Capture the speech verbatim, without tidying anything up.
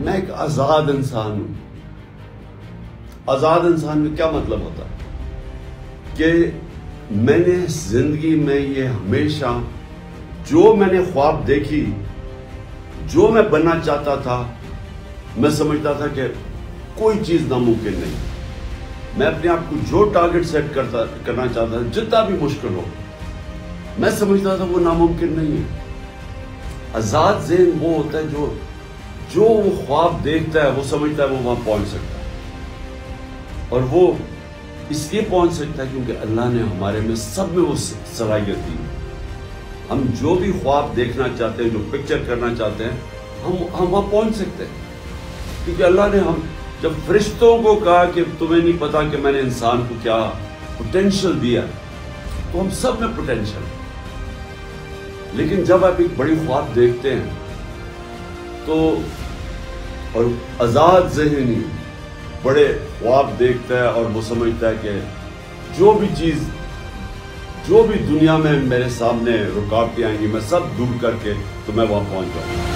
میں ایک آزاد انسان ہوں. آزاد انسان میں کیا مطلب ہوتا ہے کہ میں نے زندگی میں یہ ہمیشہ جو میں نے خواب دیکھی، جو میں بننا چاہتا تھا، میں سمجھتا تھا کہ کوئی چیز ناممکن نہیں. میں اپنے آپ کو جو ٹارگٹ سیٹ کرتا کرنا چاہتا تھا، جتنا بھی مشکل ہو، میں سمجھتا تھا وہ ناممکن نہیں ہے. آزاد ذہن وہ ہوتا ہے جو جو وہ خواب دیکھتا ہے، وہ سمجھتا ہے وہ وہاں پہنچ سکتا ہے. اور وہ اس لیے پہنچ سکتا ہے کیونکہ اللہ نے ہمارے میں سب میں وہ صلاحیت دی. ہم جو بھی خواب دیکھنا چاہتے ہیں، جو پکچر کرنا چاہتے ہیں، ہم ہم وہاں پہنچ سکتے ہیں. کیونکہ اللہ نے ہم جب فرشتوں کو کہا کہ تمہیں نہیں پتا کہ میں نے انسان کو کیا پوٹینشل دیا، تو ہم سب میں پوٹینشل. لیکن جب آپ ایک بڑی خواب دیکھتے ہیں تو اور آزاد ذہنی بڑے خواب دیکھتا ہے اور وہ سمجھتا ہے کہ جو بھی چیز جو بھی دنیا میں میرے سامنے رکاوٹیں آئیں گی، میں سب دور کر کے تو میں وہاں پہنچ جاؤں گا.